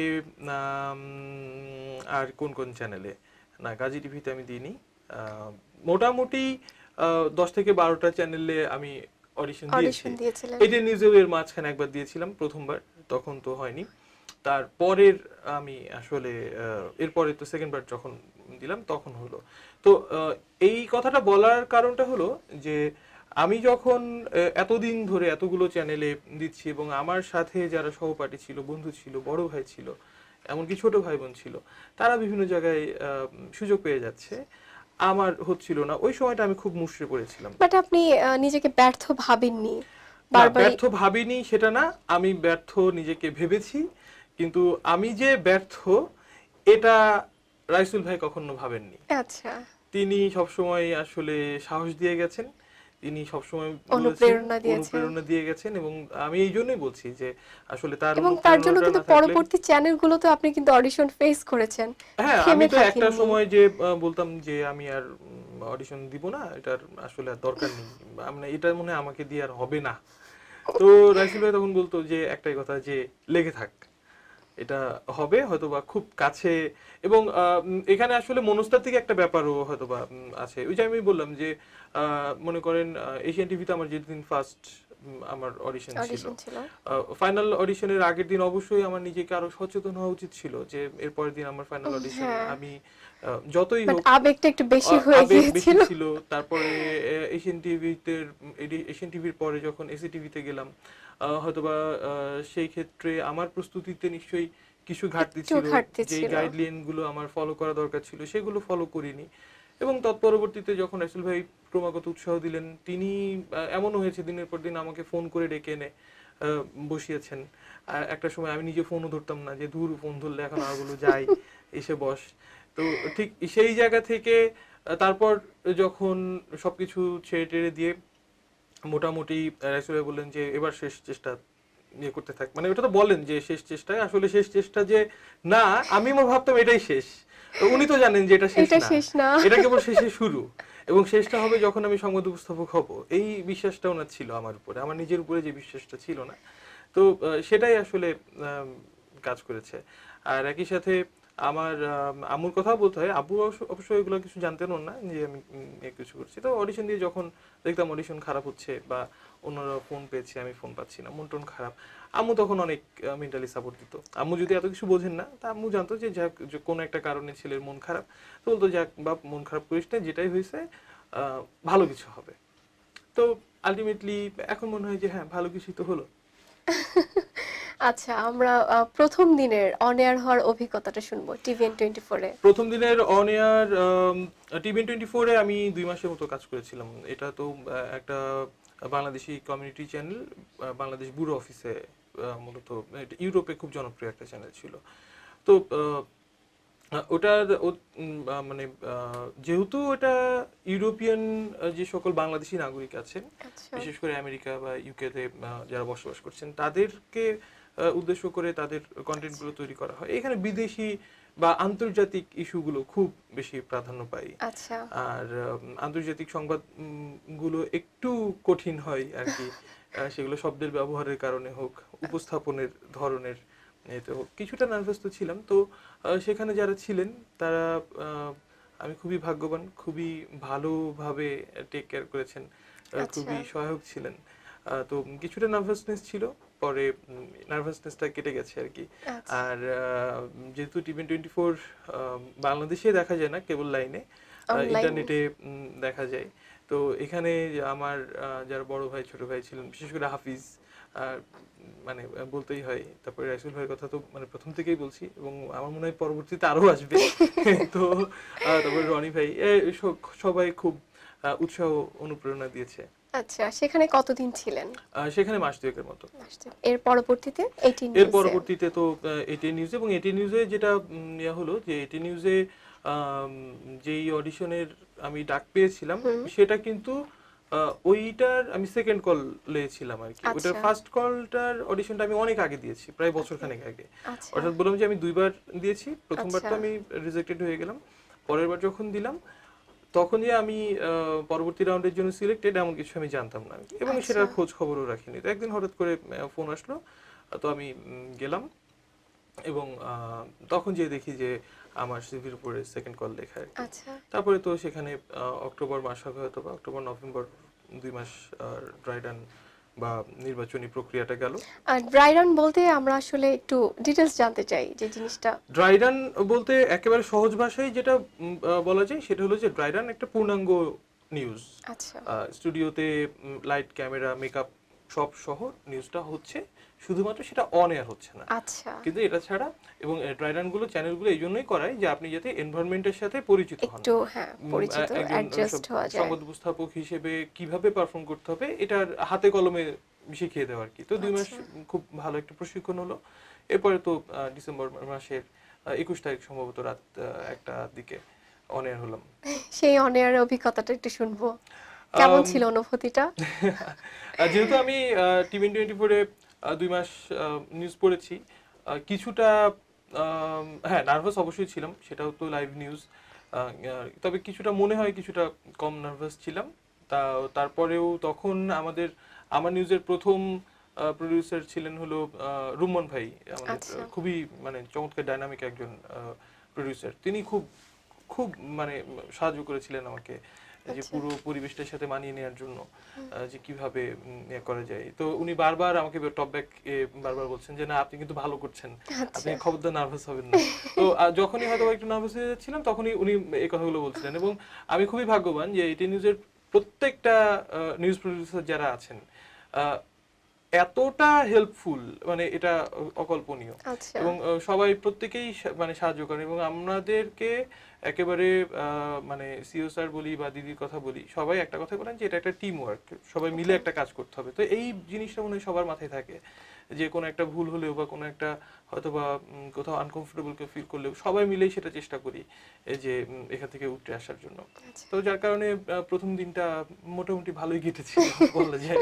আর কোন কোন চ্যানেলে, না গাজী টিভিতে আমি দিইনি। মোটামুটি 10 থেকে 12টা চ্যানেলে আমি অডিশন দিয়েছি। অডিশন দিয়েছিলেন। এটি নিউজেও এর মাঝখানে একবার দিয়েছিলাম প্রথমবার, তখন তো হয়নি। তারপরের আমি আসলে এরপরে তো সেকেন্ডবার যখন দিলাম তখন হলো। তো এই কথাটা বলার কারণটা হলো যে আমি যখন এতদিন ধরে এতগুলো চ্যানেলে দিচ্ছি, এবং আমার সাথে যারা সহপাঠী ছিল, বন্ধু ছিল, বড় ভাই ছিল, এমনকি ছোট ভাই বোন ছিল, তারা বিভিন্ন জায়গায় সুযোগ পেয়ে যাচ্ছে, আমার হচ্ছিল না। ওই সময়টা আমি খুব মুষড়ে পড়েছিলাম। বাট আপনি নিজেকে ব্যর্থ ভাবেননি? বারবার ব্যর্থ ভাবিনি সেটা না, আমি ব্যর্থ নিজেকে ভেবেছি, কিন্তু আমি যে ব্যর্থ এটা রাইসুল ভাই কখনো ভাবেননি। আচ্ছা, তিনি সবসময় আসলে সাহস দিয়ে গেছেন, তিনি সবসময় অনুপ্রেরণা দিয়ে গেছেন, এবং আমি এই জন্যই বলছি যে আসলে তার এবং তার জন্য অনুপ্রেরণাটা কিন্তু না থাকলে। পরবর্তী চ্যানেলগুলোতে আপনি কিন্তু অডিশন ফেস করেছেন, হ্যাঁ, আমি থেমে তো একটা থাকেননি। সময় যে বলতাম যে আমি আর অডিশন দিব না, এটার আসলে আর দরকার নেই, মানে এটা মনে হয় আমাকে দিয়ে আর হবে না। তো রাইসুল ভাই তখন বলতো যে একটাই কথা, যে লেগে থাক, এটা হবে হয়তোবা খুব কাছে। এবং এখানে আসলে মনস্তাত্ত্বিক একটা ব্যাপারও হয়তোবা আছে। ওই যে আমি বললাম যে মনে করেন এশিয়ান টিভিতে আমার যেদিন ফার্স্ট আমার অডিশন ছিল, ফাইনাল অডিশনের আগের দিন অবশ্যই আমার নিজেকে আরো সচেতন হওয়া উচিত ছিল যে এর পরের দিন আমার ফাইনাল অডিশন, আমি যতই হোক আবেগটা একটু বেশি হয়ে গিয়েছিল। তারপরে এশিয়ান টিভির পরে যখন এসি টিভিতে গেলাম, হয়তোবা সেই ক্ষেত্রে আমার প্রস্তুতিতে নিশ্চয়ই কিছু ঘাটতি ছিল, যে গাইডলাইন গুলো আমার ফলো করা দরকার ছিল সেগুলো ফলো করিনি। এবং তৎপরবর্তীতে যখন রাসেল ভাই ক্রমাগত উৎসাহ দিলেন, তিনি এমনও হয়েছে দিনের পর দিন আমাকে ফোন করে ডেকে এনে বসিয়েছেন। একটা সময় আমি নিজে ফোনও ধরতাম না, যে দূর ফোন ধরলে এখন আরগুলো যাই, এসে বস। তো ঠিক সেই জায়গা থেকে তারপর যখন সবকিছু ছেড়ে টেড়ে দিয়ে মোটামুটি রাসেল ভাই বললেন যে এবার শেষ চেষ্টা ইয়ে করতে থাক, মানে ওটা তো বলেন যে শেষ চেষ্টায়, আসলে শেষ চেষ্টা যে না, আমি ভাবতাম এটাই শেষ, তো উনি তো জানেন যে এটা শেষ না, এটা কেবল শেষের শুরু, এবং শেষটা হবে যখন আমি সংবাদ উপস্থাপক হব। এই বিশ্বাসটা ওনার ছিল আমার উপরে, আমার নিজের উপরে যে বিশ্বাসটা ছিল না, তো সেটাই আসলে কাজ করেছে। আর একই সাথে আমার আম্মুর কথা বলতে হয়, আব্বু অবশ্যই এগুলো কিছু জানতেন না যে আমি কিছু করছি। তো অডিশন দিয়ে যখন দেখতাম অডিশন খারাপ হচ্ছে বা অন্যরা ফোন পেয়েছে, আমি ফোন পাচ্ছি না, মন টন খারাপ, আম্মু তখন অনেক মেন্টালি সাপোর্ট দিত। আম্মু যদি এত কিছু বোঝেন না, তা আম্মু জানতো যে যাক কোনো একটা কারণে ছেলের মন খারাপ, তো বলতো যাক বাপ মন খারাপ করিস না, যেটাই হয়েছে ভালো কিছু হবে। তো আলটিমেটলি এখন মনে হয় যে হ্যাঁ, ভালো কিছুই তো হলো। আচ্ছা, আমরা প্রথম দিনের অন এয়ার হওয়ার অভিজ্ঞতাটা শুনবো TVN24 এ। প্রথম দিনের অন এয়ার TVN24 এ আমি 2 মাসের মতো কাজ করেছিলাম। এটা তো একটা Bangladeshi community channel, Bangladesh bureau অফিসে, মূলত ইউরোপে খুব জনপ্রিয় একটা চ্যানেল ছিল। তো ওটার মানে যেহেতু এটা ইউরোপিয়ান যে সকল বাংলাদেশি নাগরিক আছেন, বিশেষ করে আমেরিকা বা ইউকেতে যারা বসবাস করছেন, তাদেরকে উদ্দেশ্য করে তাদের কন্টেন্টগুলো তৈরি করা হয়। এখানে বিদেশি বা আন্তর্জাতিক ইস্যুগুলো খুব বেশি প্রাধান্য পায়। আর আন্তর্জাতিক সংবাদ গুলো একটু কঠিন হয় আর কি, সেগুলো শব্দের ব্যবহারের কারণে হোক, উপস্থাপনের ধরনের এতে হোক, কিছুটা নার্ভাস তো ছিলাম। তো সেখানে যারা ছিলেন তারা, আমি খুবই ভাগ্যবান, খুবই ভালোভাবে টেক কেয়ার করেছেন, খুবই সহায়ক ছিলেন। তো কিছুটা নার্ভাসনেস ছিল, পরে নার্ভাসনেসটা কেটে গেছে আর কি। আর যেহেতু TVN24 বাংলাদেশে দেখা যায় না, কেবল লাইনে, ইন্টারনেটে দেখা যায়। তো এখানে আমার যারা বড় ভাই ছোট ভাই ছিলেন, বিশেষ করে হাফিজ, মানে বলতেই হয়, তারপরে রাইসুল ভাইয়ের কথা তো মানে প্রথম থেকেই বলছি, এবং আমার মনে হয় পরবর্তীতে আরো আসবে। তো তারপরে রনি ভাই, সবাই খুব উৎসাহ অনুপ্রেরণা দিয়েছে। আচ্ছা, সেখানে কতদিন ছিলেন? সেখানে মাস দুয়েকের মতো। এর পরবর্তীতে তো এটিএন নিউজে, এবং এটিএন নিউজে যেটা ইয়া হলো যে এটিএন নিউজে যেই অডিশনের আমি ডাক পেয়েছিলাম, সেটা কিন্তু ওইটার আমি সেকেন্ড কল লেছিলাম আর কি। ওইটার ফার্স্ট কলটার অডিশনটা আমি অনেক আগে দিয়েছি, প্রায় বছরখানেক আগে। অর্থাৎ বললাম যে আমি 2 বার দিয়েছি, প্রথমবার তো আমি রিজেক্টেড হয়ে গেলাম, পরের বার যখন দিলাম তখন যে আমি পরবর্তী রাউন্ডের জন্য সিলেক্টেড, এমন কিছু আমি জানতাম না, এবং সেটার খোঁজ খবরও রাখিনি। তো একদিন হঠাৎ করে ফোন আসলো, তো আমি গেলাম, এবং তখন যে দেখি যে আমার সিভির উপরে সেকেন্ড কল লেখা আর কি। তারপরে তো সেখানে অক্টোবর মাস হবে হয়তো, বা অক্টোবর নভেম্বর 2 মাস ড্রাই রান বা নির্বাচনী প্রক্রিয়াটা গেল। আর ড্রাই রান বলতে আমরা আসলে একটু ডিটেইলস জানতে চাই, যে জিনিসটা ড্রাই রান বলতে একেবারে সহজ ভাষায় যেটা বলা যায় সেটা হলো যে ড্রাই রান একটা পূর্ণাঙ্গ নিউজ। স্টুডিওতে লাইট, ক্যামেরা, মেকআপ সব সহ নিউজটা হচ্ছে, শুধুমাত্র সেটা অন এয়ার হচ্ছে না। কিন্তু এটা ছাড়া, এবং ড্রাই রান গুলো চ্যানেলগুলো এই জন্যই করায় যে আপনি যাতে এনভায়রনমেন্টের সাথে পরিচিত হন, সংবাদ উপস্থাপক হিসেবে কিভাবে পারফর্ম করতে হবে এটার হাতে কলমে শিখিয়ে দেওয়া আর কি। তো 2 মাস খুব ভালো একটা প্রশিক্ষণ হলো। এরপরে তো ডিসেম্বর মাসের 21 তারিখ সম্ভবত রাত 1টার দিকে অন এয়ার হলাম। সেই অন এয়ারের অভিজ্ঞতাটা একটু শুনবো। কেমন ছিল অনুভূতিটা? যেহেতু আমি টিভেন 24 এ 2 মাস নিউজ পড়েছি, কিছুটা হ্যাঁ নার্ভাস অবশ্যই ছিলাম, সেটাও তো লাইভ নিউজ। তবে কিছুটা মনে হয় কিছুটা কম নার্ভাস ছিলাম। তারপরেও তখন আমার নিউজের প্রথম প্রোডিউসার ছিলেন হলো রুম্মন ভাই, আমাদের খুবই মানে চমৎকার ডাইনামিক একজন প্রোডিউসার। তিনি খুব খুব মানে সাহায্য করেছিলেন আমাকে যে পুরো পরিবেশটার সাথে মানিয়ে নেওয়ার জন্য, যে কিভাবে করা যায়। তো উনি বারবার আমাকে টপ ব্যাক বারবার বলছেন যে না আপনি কিন্তু ভালো করছেন, আপনি খবরদার নার্ভাস হবেন না। তো যখনই হয়তো একটু নার্ভাস হয়ে যাচ্ছিলাম তখনই উনি এই কথাগুলো বলছিলেন। এবং আমি খুবই ভাগ্যবান যে এটি নিউজের প্রত্যেকটা নিউজ প্রোডিউসার যারা আছেন এতটা হেল্পফুল, মানে এটা অকল্পনীয়। এবং সবাই প্রত্যেকেই মানে সাহায্য করেন এবং আমাদেরকে একেবারে মানে সিও স্যার বলি বা দিদির কথা বলি, সবাই একটা কথা বলেন যে এটা একটা টিম ওয়ার্ক, সবাই মিলে একটা কাজ করতে হবে। তো এই জিনিসটা মনে হয় সবার মাথায় থাকে যে কোনো একটা ভুল হলেও বা কোনো একটা হয়তো বা কোথাও আনকমফোর্টেবল ফিল করলেও সবাই মিলেই সেটা চেষ্টা করি যে এখান থেকে উঠে আসার জন্য। তো যার কারণে প্রথম দিনটা মোটামুটি ভালোই কেটেছিল বলা যায়।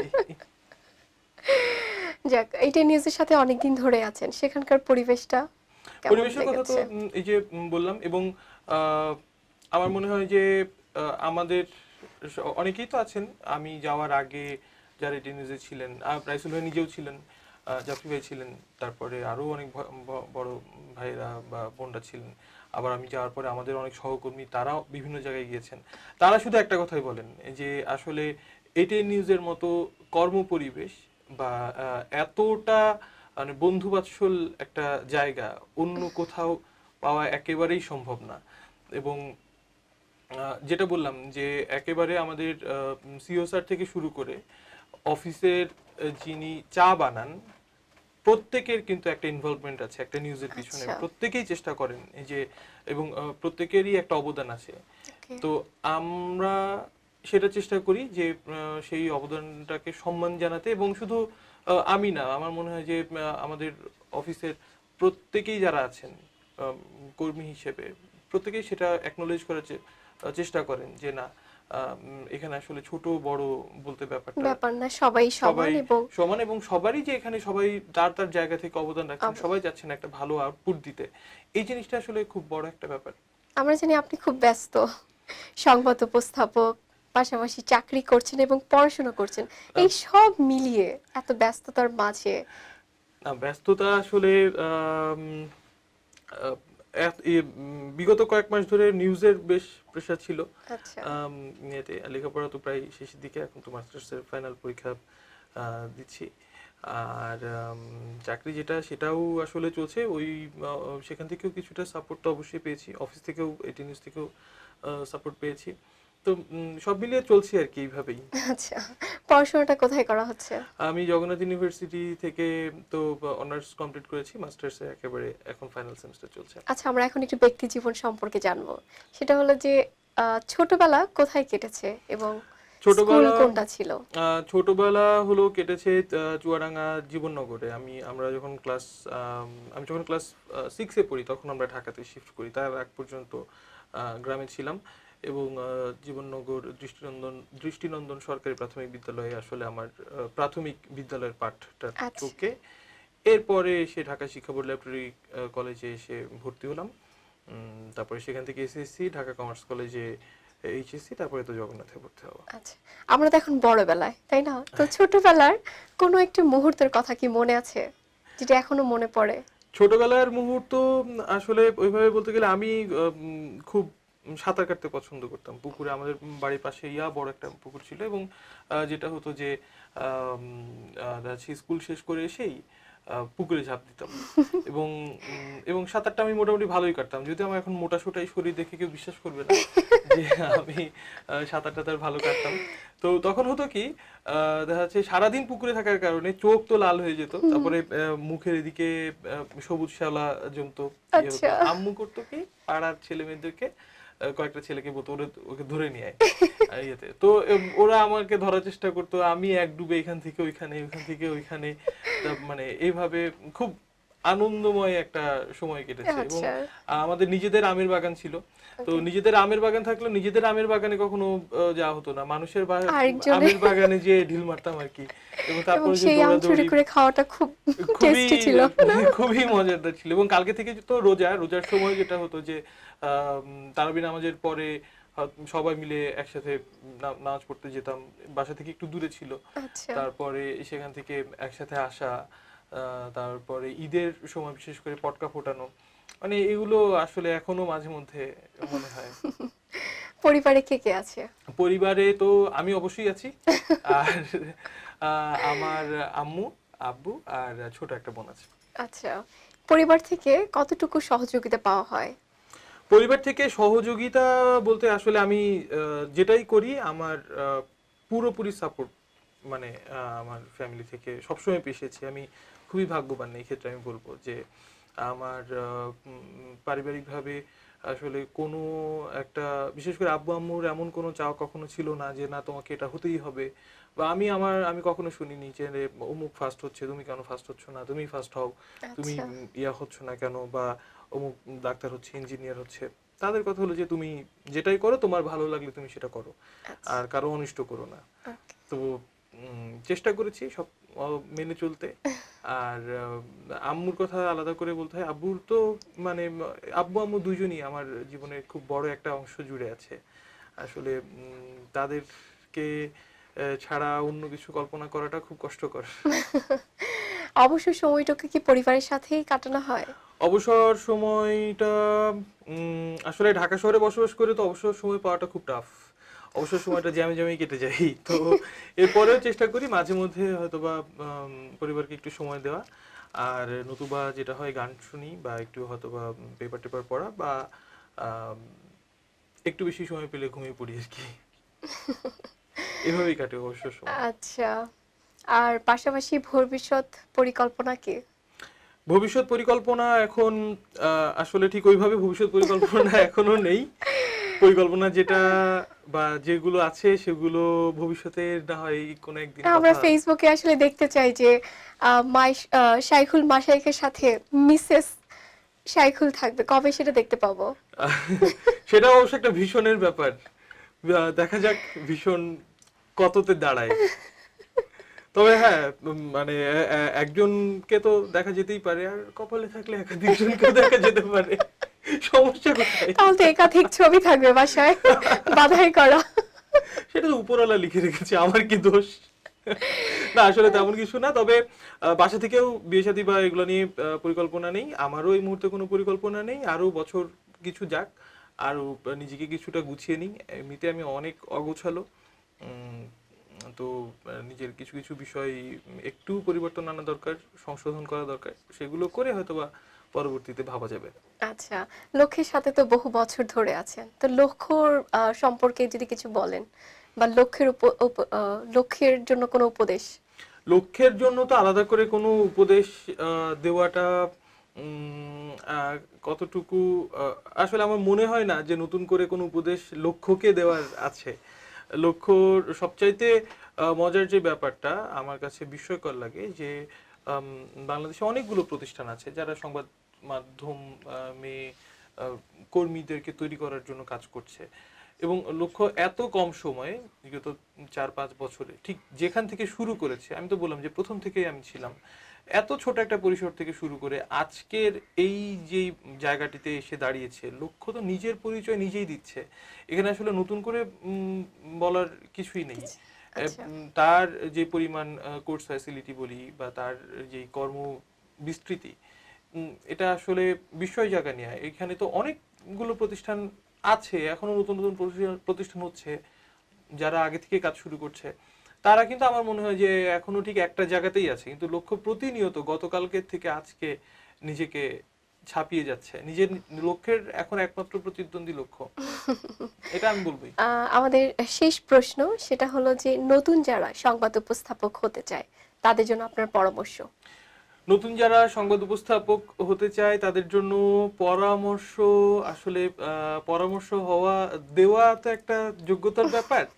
যাক, এইটা নিউজের সাথে অনেকদিন ধরে আছেন, সেখানকার পরিবেশের কথা তো এই যে বললাম। এবং আমার মনে হয় যে আমাদের অনেকেই তো আছেন আমি যাওয়ার আগে যারা এটি নিউজে ছিলেন, রাইসুল ভাই নিজেও ছিলেন, জাফরি ভাই ছিলেন, তারপরে আরো অনেক বড় ভাইরা বা বোনরা ছিলেন। আবার আমি যাওয়ার পরে আমাদের অনেক সহকর্মী তারাও বিভিন্ন জায়গায় গিয়েছেন। তারা শুধু একটা কথাই বলেন যে আসলে এটি নিউজের মতো কর্মপরিবেশ বা এতটা মানে বন্ধুবাৎসল একটা জায়গা অন্য কোথাও পাওয়া একেবারেই সম্ভব না। এবং যেটা বললাম যে একেবারে আমাদের সিও স্যার থেকে শুরু করে অফিসের যিনি চা বানান প্রত্যেকের কিন্তু একটা ইনভলভমেন্ট আছে একটা নিউজের পিছনে। প্রত্যেকেই চেষ্টা করেন এই যে, এবং প্রত্যেকেরই একটা অবদান আছে। তো আমরা সেটা চেষ্টা করি যে সেই অবদানটাকে সম্মান জানাতে। এবং শুধু আমি না, আমার মনে হয় যে আমাদের অফিসের প্রত্যেকেই যারা আছেন কর্মী হিসেবে প্রত্যেকেই সেটা অ্যাকনোলেজ করার চেষ্টা করেন যে না এখানে আসলে ছোট বড় বলতে ব্যাপার না, সবাই সমান এবং সবারই যে এখানে সবাই তার তার জায়গা থেকে অবদান রাখছেন, সবাই যাচ্ছেন একটা ভালো আউটপুট দিতে। এই জিনিসটা আসলে খুব বড় একটা ব্যাপার। আমরা জানি আপনি খুব ব্যস্ত সংবাদ উপস্থাপক, পাশাপাশি চাকরি করছেন এবং পড়াশোনা করছেন, এই সব মিলিয়ে এত ব্যস্ততার মাঝে ব্যস্ততা আসলে বিগত কয়েক মাস ধরে নিউজের বেশ প্রেসার ছিল। লেখাপড়া তো প্রায় শেষের দিকে, এখন তো মাস্টার্সের ফাইনাল পরীক্ষা দিচ্ছি। আর চাকরি যেটা সেটাও আসলে চলছে, ওই সেখান থেকেও কিছুটা সাপোর্ট তো অবশ্যই পেয়েছি, অফিস থেকেও এটি নিউজ থেকেও সাপোর্ট পেয়েছি। তো সব মিলিয়ে চলছে আর কি এইভাবেই। আচ্ছা, পড়াশোনাটা কোথায় করা হচ্ছে? আমি জগন্নাথ ইউনিভার্সিটি থেকে তো অনার্স কমপ্লিট করেছি, মাস্টার্সে একেবারে এখন ফাইনাল সেমিস্টার চলছে। আচ্ছা, আমরা এখন একটু ব্যক্তি জীবন সম্পর্কে জানবো। সেটা হলো যে ছোটবেলা কোথায় কেটেছে এবং স্কুল কোনটা ছিল? ছোটবেলা হলো কেটেছে চুয়াডাঙ্গা জীবননগরে। আমরা যখন ক্লাস 6 এ পড়ি তখন আমরা ঢাকাতে শিফট করি। তার আগ পর্যন্ত গ্রামে ছিলাম। এবং জীবননগর দৃষ্টিনন্দন সরকারি প্রাথমিক বিদ্যালয়ে আসলে আমার প্রাথমিক বিদ্যালয়ের পাঠটা চোখে। এরপরে এসে ঢাকা শিক্ষা বোর্ড ল্যাবরেটরি কলেজে এসে ভর্তি হলাম। তারপরে সেখান থেকে এসএসসি, ঢাকা কমার্স কলেজে এইচএসসি, তারপরে তো জগন্নাথে ভর্তি হওয়া। আচ্ছা, আমরা তো এখন বড়বেলায়, তাই না? তো ছোটবেলার কোনো একটা মুহূর্তের কথা কি মনে আছে যেটা এখনো মনে পড়ে? ছোটবেলার মুহূর্ত আসলে ওইভাবে বলতে গেলে আমি খুব সাঁতার কাটতে পছন্দ করতাম পুকুরে। আমাদের বাড়ির পাশে বড় একটা পুকুর ছিল। এবং যেটা হতো যে স্কুল শেষ করে এসেই পুকুরে ঝাঁপ দিতাম। এবং সাঁতারটা আমি মোটামুটি ভালোই কাটতাম, যদিও আমার এখন মোটা সোটাই শরীর দেখে কেউ বিশ্বাস করবে না যে আমি সাঁতারটা তার ভালো কাটতাম। তো তখন হতো কি দেখা যাচ্ছে সারাদিন পুকুরে থাকার কারণে চোখ তো লাল হয়ে যেত, তারপরে মুখের এদিকে সবুজ শ্যাওলা জমতো। আম্মু করতো কি পাড়ার ছেলে মেয়েদেরকে কয়েকটা ছেলেকে বলতো ওকে ধরে নিয়ে আয়। ইয়েতে। তো ওরা আমাকে ধরার চেষ্টা করতো, আমি এক ডুবে এখান থেকে ওইখানে, ওইখান থেকে ওইখানে, মানে এইভাবে খুব আনন্দময় একটা সময় কেটেছে। এবং আচ্ছা। আমাদের নিজেদের আমের বাগান ছিল, তো ওকে। নিজেদের আমের বাগান থাকলেও নিজেদের আমের বাগানে কখনো যাওয়া হতো না, মানুষের আরেকজনের আমের বাগানে যে ঢিল মারতাম আর কি। এবং এবং তারপরে যে সেই আম চুরি দৌড়াদৌড়ি, করে খাওয়াটা খুব খুবই টেস্টি ছিল না? খুবই মজাদার ছিল। এবং কালকে থেকে তো রোজার সময় যেটা হতো যে তারাবি নামাজের পরে সবাই মিলে একসাথে নামাজ পড়তে যেতাম, বাসা থেকে একটু দূরে ছিল। আচ্ছা। তারপরে সেখান থেকে একসাথে আসা, তারপরে ঈদের সময় বিশেষ করে পটকা ফোটানো, মানে এগুলো আসলে এখনো মাঝে মধ্যে মনে হয়। পরিবারে কে কে আছে? পরিবারে তো আমি অবশ্যই আছি, আর আমার আম্মু, আব্বু আর ছোট একটা বোন আছে। আচ্ছা। পরিবার থেকে কতটুকু সহযোগিতা পাওয়া হয়? পরিবার থেকে সহযোগিতা বলতে আসলে আমি যেটাই করি আমার পুরোপুরি সাপোর্ট, মানে আমার ফ্যামিলি থেকে সবসময় পেয়েছি। আমি খুবই ভাগ্যবান এই ক্ষেত্রে। আমি বলবো যে আমার পারিবারিকভাবে আসলে কোনো একটা, বিশেষ করে আব্বু আম্মুর এমন কোনো চাওয়া কখনো ছিল না যে না তোমাকে এটা হতেই হবে, বা আমি কখনো শুনিনি যে অমুক ফার্স্ট হচ্ছে, তুমি কেন ফার্স্ট হচ্ছ না, তুমি ফার্স্ট হও, তুমি আচ্ছা। ইয়া হচ্ছ না কেন, বা অমুক ডাক্তার হচ্ছে, ইঞ্জিনিয়ার হচ্ছে। তাদের কথা হলো যে তুমি যেটাই করো তোমার ভালো লাগলে তুমি সেটা করো, আচ্ছা। আর কারো অনিষ্ট করো না। ওকে। তো চেষ্টা করেছি সব মেনে চলতে। আর আম্মুর কথা আলাদা করে বলতে হয়, আব্বুর তো মানে আব্বু আম্মু দুজনই আমার জীবনের খুব বড় একটা অংশ জুড়ে আছে। আসলে তাদেরকে ছাড়া অন্য কিছু কল্পনা করাটা খুব কষ্টকর। অবসর সময়টাকে কি পরিবারের সাথেই কাটানো হয়? অবসর সময়টা আসলে ঢাকা শহরে বসবাস করে তো অবসর সময় পাওয়াটা খুব টাফ। অবসর সময়টা জ্যামে জ্যামেই কেটে যায়। তো এরপরেও চেষ্টা করি মাঝে মধ্যে হয়তোবা পরিবারকে একটু সময় দেওয়া, আর নতুবা যেটা হয় গান শুনি, বা একটু হয়তোবা পেপার টেপার পড়া, বা আম, একটু বেশি সময় পেলে ঘুমিয়ে পড়ি আর কি। এভাবেই কাটে অবসর সময়। আচ্ছা। আর পাশাপাশি ভবিষ্যৎ পরিকল্পনা কি? ভবিষ্যৎ পরিকল্পনা এখন আসলে ঠিক ওইভাবে ভবিষ্যৎ পরিকল্পনা এখনো নেই। পরিকল্পনা যেটা বা যেগুলো আছে সেগুলো ভবিষ্যতের না হয় কোনো একদিন আমরা কথা। ফেসবুকে আসলে দেখতে চাই যে শাইখুল মাশায়েখের সাথে মিসেস শাইখুল থাকবে। কবে সেটা দেখতে পাবো? সেটা অবশ্য একটা ভীষণের ব্যাপার। দেখা যাক ভীষণ কততে দাঁড়ায়। তবে হ্যাঁ, মানে একজনকে তো দেখা যেতেই পারে, আর কপালে থাকলে একাধিকজনকেও দেখা যেতে পারে। সমস্যা কোথায়? তাহলে তো একাধিক ছবি থাকবে বাসায় বাঁধাই করা। সেটা তো উপরওয়ালা লিখে রেখেছে, আমার কি দোষ? না আসলে তেমন কিছু না। তবে বাসা থেকেও বিয়ে শাদী বা এগুলো নিয়ে পরিকল্পনা নেই, আমারও এই মুহূর্তে কোনো পরিকল্পনা নেই। আরো বছর কিছু যাক, আরো নিজেকে কিছুটা গুছিয়ে নিই। এমনিতে আমি অনেক অগোছালো। উম, তো নিজের কিছু কিছু বিষয় একটু পরিবর্তন আনা দরকার, সংশোধন করা দরকার, সেগুলো করে হয়তোবা পরবর্তীতে ভাবা যাবে। আচ্ছা, লক্ষ্যের সাথে তো বহু বছর ধরে আছেন। তো লক্ষ্যর সম্পর্কে যদি কিছু বলেন, বা লক্ষ্যের জন্য কোনো উপদেশ? লক্ষ্যের জন্য তো আলাদা করে কোনো উপদেশ দেওয়াটা উম, আহ, কতটুকু আসলে আমার মনে হয় না যে নতুন করে কোনো উপদেশ লক্ষ্যকে দেওয়ার আছে। লক্ষ্যর সবচাইতে মজার যে ব্যাপারটা আমার কাছে বিস্ময়কর লাগে যে বাংলাদেশে অনেকগুলো প্রতিষ্ঠান আছে যারা সংবাদ মাধ্যমে কর্মীদেরকে তৈরি করার জন্য কাজ করছে, এবং লক্ষ্য এত কম সময়ে বিগত 4-5 বছরে ঠিক যেখান থেকে শুরু করেছে, আমি তো বললাম যে প্রথম থেকেই আমি ছিলাম, এত ছোট একটা পরিসর থেকে শুরু করে আজকের এই যে জায়গাটিতে এসে দাঁড়িয়েছে, লক্ষ্য তো নিজের পরিচয় নিজেই দিচ্ছে। এখানে আসলে নতুন করে বলার কিছুই নেই। আচ্ছা। তার যে পরিমাণ কোর্স ফ্যাসিলিটি বলি, বা তার যে কর্ম বিস্তৃতি, এটা আসলে বিস্ময় জায়গা নিয়ে। এখানে তো অনেকগুলো প্রতিষ্ঠান আছে, এখনো নতুন নতুন প্রতিষ্ঠান হচ্ছে, যারা আগে থেকে কাজ শুরু করছে। তারা কিন্তু আমার মনে হয় যে এখনো ঠিক একটা জায়গাতেই আছে, কিন্তু লক্ষ্য প্রতিনিয়ত গতকালকের থেকে আজকে নিজেকে ছাপিয়ে যাচ্ছে। নিজের লক্ষ্যের এখন একমাত্র প্রতিদ্বন্দ্বী লক্ষ্য, এটা আমি বলবোই। আমাদের শেষ প্রশ্ন সেটা হলো যে নতুন যারা সংবাদ উপস্থাপক হতে চায় তাদের জন্য আপনার পরামর্শ? নতুন যারা সংবাদ উপস্থাপক হতে চায় তাদের জন্য পরামর্শ, আসলে পরামর্শ দেওয়া তো একটা যোগ্যতার ব্যাপার।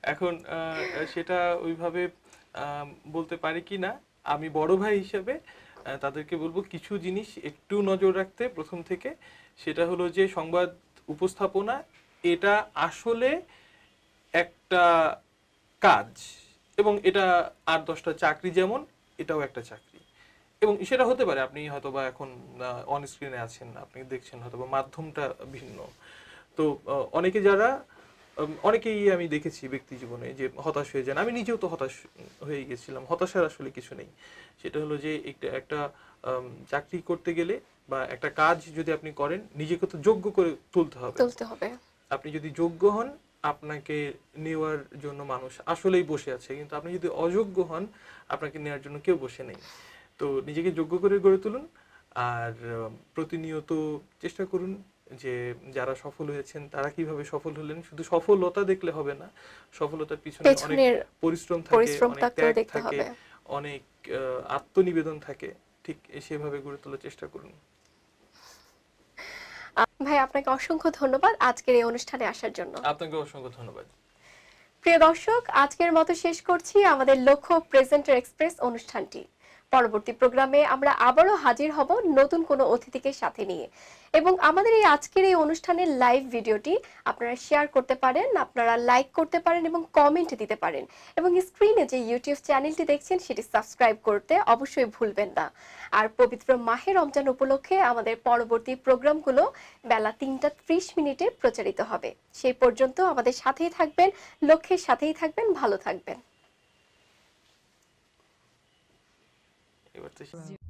এখন সেটা ওইভাবে বলতে পারি কি না, আমি বড় ভাই হিসেবে তাদেরকে বলবো কিছু জিনিস একটু নজর রাখতে প্রথম থেকে। সেটা হলো যে সংবাদ উপস্থাপনা এটা আসলে একটা কাজ, এবং এটা 8-10টা চাকরি যেমন এটাও একটা চাকরি। এবং সেটা হতে পারে আপনি হয়তোবা এখন অন স্ক্রিনে আছেন, আপনি দেখছেন, হয়তোবা মাধ্যমটা ভিন্ন। তো অনেকে যারা অনেকেই আমি দেখেছি ব্যক্তি জীবনে যে হতাশ হয়ে যান, আমি নিজেও তো হতাশ হয়ে গেছিলাম। হতাশার আসলে কিছু নেই, সেটা হলো যে একটা চাকরি করতে গেলে বা একটা কাজ যদি আপনি করেন, নিজেকে তো যোগ্য করে তুলতে হবে। আপনি যদি যোগ্য হন, আপনাকে নেওয়ার জন্য মানুষ আসলেই বসে আছে, কিন্তু আপনি যদি অযোগ্য হন, আপনাকে নেওয়ার জন্য কেউ বসে নেই। তো নিজেকে যোগ্য করে গড়ে তুলুন, আর প্রতিনিয়ত চেষ্টা করুন যে যারা সফল হয়েছেন তারা কিভাবে সফল হলেন। শুধু সফলতা দেখলে হবে না, সফলতার পিছনে অনেক পরিশ্রম থাকে, অনেক ত্যাগ থাকে, অনেক আত্মনিবেদন থাকে। ঠিক সেভাবে গড়ে তোলার চেষ্টা করুন। ভাই আপনাকে অসংখ্য ধন্যবাদ আজকের এই অনুষ্ঠানে আসার জন্য। আপনাকে অসংখ্য ধন্যবাদ। প্রিয় দর্শক, আজকের মতো শেষ করছি আমাদের লক্ষ্য প্রেজেন্টার এক্সপ্রেস অনুষ্ঠানটি। পরবর্তী প্রোগ্রামে আমরা আবারও হাজির হব নতুন কোনো অতিথিকে সাথে নিয়ে। এবং আমাদের এই আজকের এই অনুষ্ঠানের লাইভ ভিডিওটি আপনারা শেয়ার করতে পারেন, আপনারা লাইক করতে পারেন এবং কমেন্ট দিতে পারেন। এবং স্ক্রিনে যে ইউটিউব চ্যানেলটি দেখছেন সেটি সাবস্ক্রাইব করতে অবশ্যই ভুলবেন না। আর পবিত্র মাহে রমজান উপলক্ষে আমাদের পরবর্তী প্রোগ্রামগুলো বেলা 3:30 প্রচারিত হবে। সেই পর্যন্ত আমাদের সাথেই থাকবেন, লক্ষ্যের সাথেই থাকবেন, ভালো থাকবেন।